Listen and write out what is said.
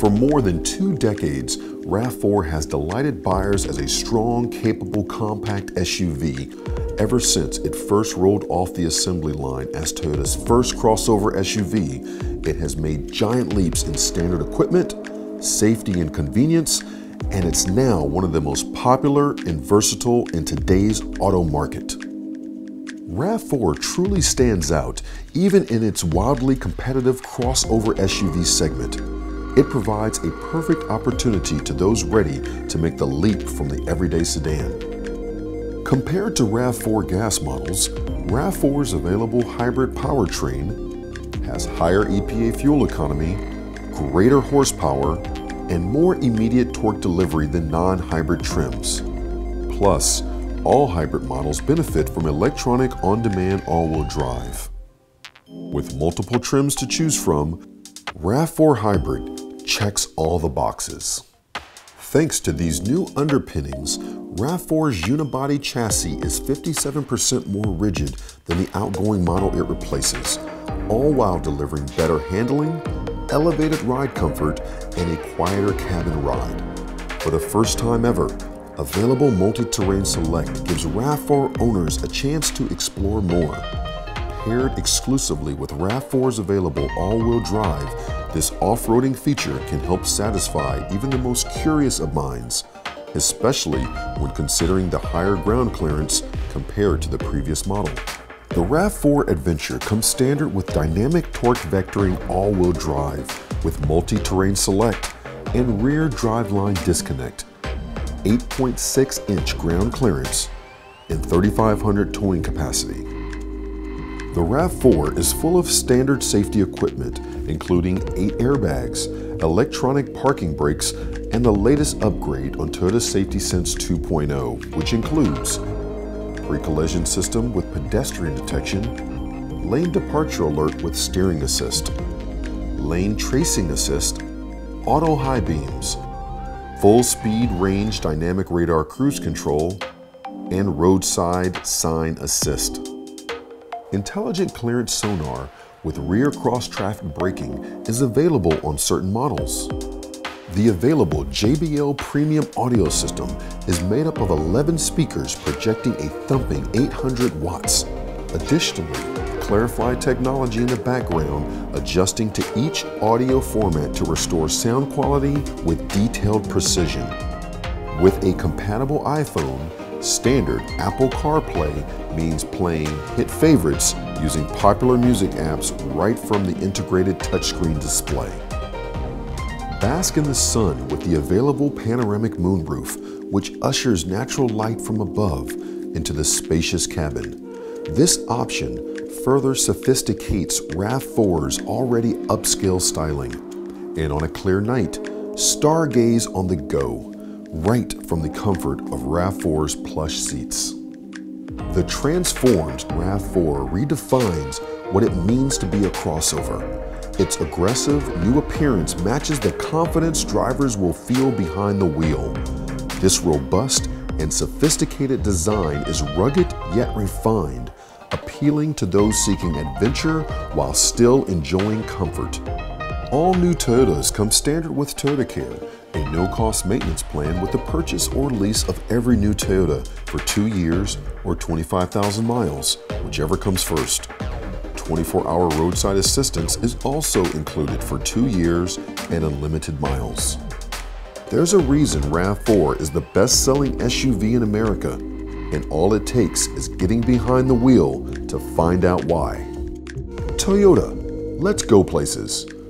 For more than 2 decades, RAV4 has delighted buyers as a strong, capable, compact SUV ever since it first rolled off the assembly line as Toyota's first crossover SUV. It has made giant leaps in standard equipment, safety and convenience, and it's now one of the most popular and versatile in today's auto market. RAV4 truly stands out even in its wildly competitive crossover SUV segment. It provides a perfect opportunity to those ready to make the leap from the everyday sedan. Compared to RAV4 gas models, RAV4's available hybrid powertrain has higher EPA fuel economy, greater horsepower, and more immediate torque delivery than non-hybrid trims. Plus, all hybrid models benefit from electronic on-demand all-wheel drive. With multiple trims to choose from, RAV4 Hybrid checks all the boxes. Thanks to these new underpinnings, RAV4's unibody chassis is 57% more rigid than the outgoing model it replaces, all while delivering better handling, elevated ride comfort, and a quieter cabin ride. For the first time ever, available Multi-Terrain Select gives RAV4 owners a chance to explore more. Paired exclusively with RAV4's available all-wheel drive, this off-roading feature can help satisfy even the most curious of minds, especially when considering the higher ground clearance compared to the previous model. The RAV4 Adventure comes standard with dynamic torque vectoring all-wheel drive with Multi-Terrain Select and rear driveline disconnect, 8.6-inch ground clearance, and 3,500 towing capacity. The RAV4 is full of standard safety equipment, including 8 airbags, electronic parking brakes, and the latest upgrade on Toyota Safety Sense 2.0, which includes pre-collision system with pedestrian detection, lane departure alert with steering assist, lane tracing assist, auto high beams, full speed range dynamic radar cruise control, and roadside sign assist. Intelligent clearance sonar with rear cross-traffic braking is available on certain models. The available JBL Premium audio system is made up of 11 speakers projecting a thumping 800 watts. Additionally, Clarify technology in the background adjusting to each audio format to restore sound quality with detailed precision. With a compatible iPhone, standard Apple CarPlay means playing hit favorites using popular music apps right from the integrated touchscreen display. Bask in the sun with the available panoramic moonroof, which ushers natural light from above into the spacious cabin. This option further sophisticates RAV4's already upscale styling. And on a clear night, stargaze on the go, right from the comfort of RAV4's plush seats. The transformed RAV4 redefines what it means to be a crossover. Its aggressive new appearance matches the confidence drivers will feel behind the wheel. This robust and sophisticated design is rugged yet refined, appealing to those seeking adventure while still enjoying comfort. All new Toyotas come standard with ToyotaCare, a no-cost maintenance plan with the purchase or lease of every new Toyota for 2 years or 25,000 miles, whichever comes first. 24-hour roadside assistance is also included for 2 years and unlimited miles. There's a reason RAV4 is the best-selling SUV in America, and all it takes is getting behind the wheel to find out why. Toyota, let's go places.